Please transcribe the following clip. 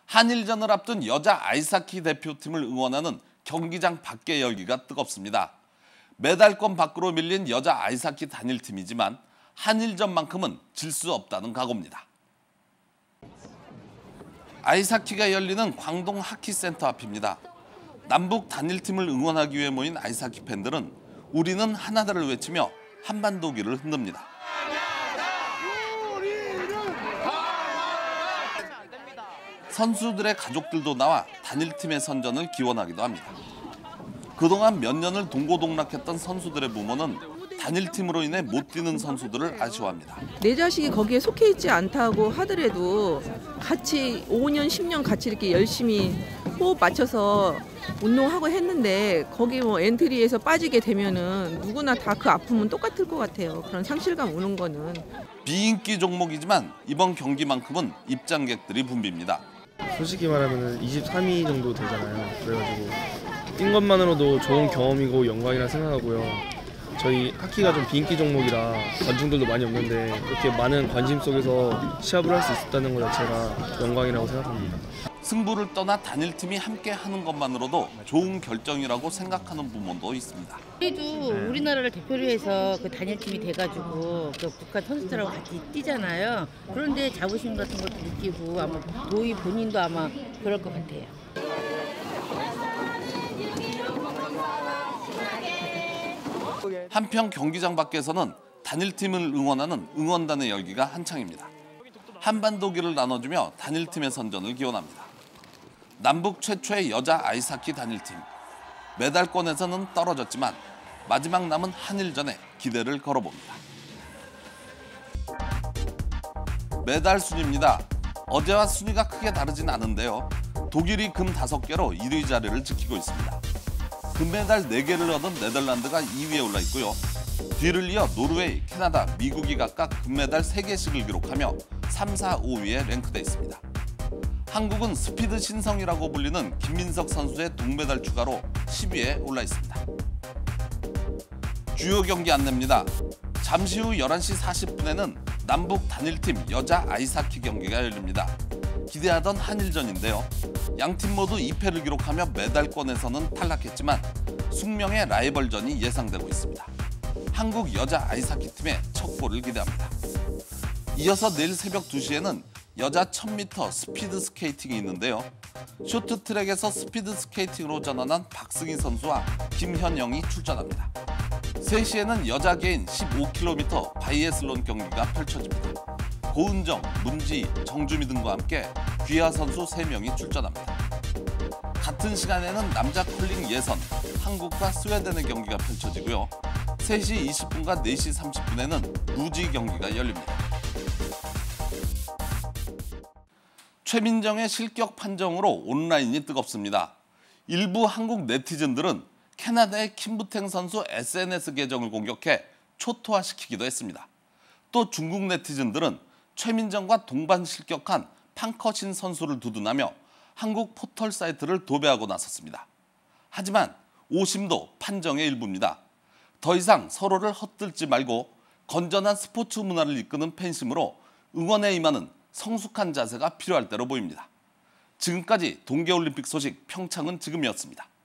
한일전을 앞둔 여자 아이스하키 대표팀을 응원하는 경기장 밖의 열기가 뜨겁습니다. 메달권 밖으로 밀린 여자 아이스하키 단일팀이지만 한일전만큼은 질 수 없다는 각오입니다. 아이스하키가 열리는 광동 하키센터 앞입니다. 남북 단일팀을 응원하기 위해 모인 아이스하키 팬들은 우리는 하나다를 외치며 한반도기를 흔듭니다. 선수들의 가족들도 나와 단일팀의 선전을 기원하기도 합니다. 그동안 몇 년을 동고동락했던 선수들의 부모는 단일팀으로 인해 못 뛰는 선수들을 아쉬워합니다. 내 자식이 거기에 속해 있지 않다고 하더라도 같이 5년, 10년 같이 이렇게 열심히 호흡 맞춰서 운동하고 했는데 거기 뭐 엔트리에서 빠지게 되면은 누구나 다 그 아픔은 똑같을 것 같아요. 그런 상실감 오는 거는. 비인기 종목이지만 이번 경기만큼은 입장객들이 붐빕니다. 솔직히 말하면 23위 정도 되잖아요. 그래가지고 뛴 것만으로도 좋은 경험이고 영광이라 생각하고요. 저희 하키가 좀 비인기 종목이라 관중들도 많이 없는데 이렇게 많은 관심 속에서 시합을 할 수 있었다는 것 자체가 영광이라고 생각합니다. 승부를 떠나 단일팀이 함께 하는 것만으로도 좋은 결정이라고 생각하는 부모도 있습니다. 그래도 우리나라를 대표로 해서 그 단일팀이 돼가지고 그 북한 선수들하고 같이 뛰잖아요. 그런데 자부심 같은 것도 느끼고 아마 도희 본인도 아마 그럴 것 같아요. 한편 경기장 밖에서는 단일팀을 응원하는 응원단의 열기가 한창입니다. 한반도기를 나눠주며 단일팀의 선전을 기원합니다. 남북 최초의 여자 아이스하키 단일팀. 메달권에서는 떨어졌지만 마지막 남은 한일전에 기대를 걸어봅니다. 메달 순위입니다. 어제와 순위가 크게 다르진 않은데요. 독일이 금 5개로 1위 자리를 지키고 있습니다. 금메달 4개를 얻은 네덜란드가 2위에 올라 있고요. 뒤를 이어 노르웨이, 캐나다, 미국이 각각 금메달 3개씩을 기록하며 3, 4, 5위에 랭크돼 있습니다. 한국은 스피드 신성이라고 불리는 김민석 선수의 동메달 추가로 10위에 올라 있습니다. 주요 경기 안내입니다. 잠시 후 11시 40분에는 남북 단일팀 여자 아이스하키 경기가 열립니다. 기대하던 한일전인데요. 양팀 모두 2패를 기록하며 메달권에서는 탈락했지만 숙명의 라이벌전이 예상되고 있습니다. 한국 여자 아이스하키 팀의 첫 골을 기대합니다. 이어서 내일 새벽 2시에는 여자 1000m 스피드 스케이팅이 있는데요. 쇼트트랙에서 스피드 스케이팅으로 전환한 박승희 선수와 김현영이 출전합니다. 3시에는 여자 개인 15km 바이애슬론 경기가 펼쳐집니다. 고은정, 문지, 정주미 등과 함께 귀하 선수 3명이 출전합니다. 같은 시간에는 남자 컬링 예선, 한국과 스웨덴의 경기가 펼쳐지고요. 3시 20분과 4시 30분에는 루지 경기가 열립니다. 최민정의 실격 판정으로 온라인이 뜨겁습니다. 일부 한국 네티즌들은 캐나다의 킴부탱 선수 SNS 계정을 공격해 초토화시키기도 했습니다. 또 중국 네티즌들은 최민정과 동반 실격한 팡커신 선수를 두둔하며 한국 포털 사이트를 도배하고 나섰습니다. 하지만 오심도 판정의 일부입니다. 더 이상 서로를 헛들지 말고 건전한 스포츠 문화를 이끄는 팬심으로 응원에 임하는 성숙한 자세가 필요할 때로 보입니다. 지금까지 동계올림픽 소식 평창은 지금이었습니다.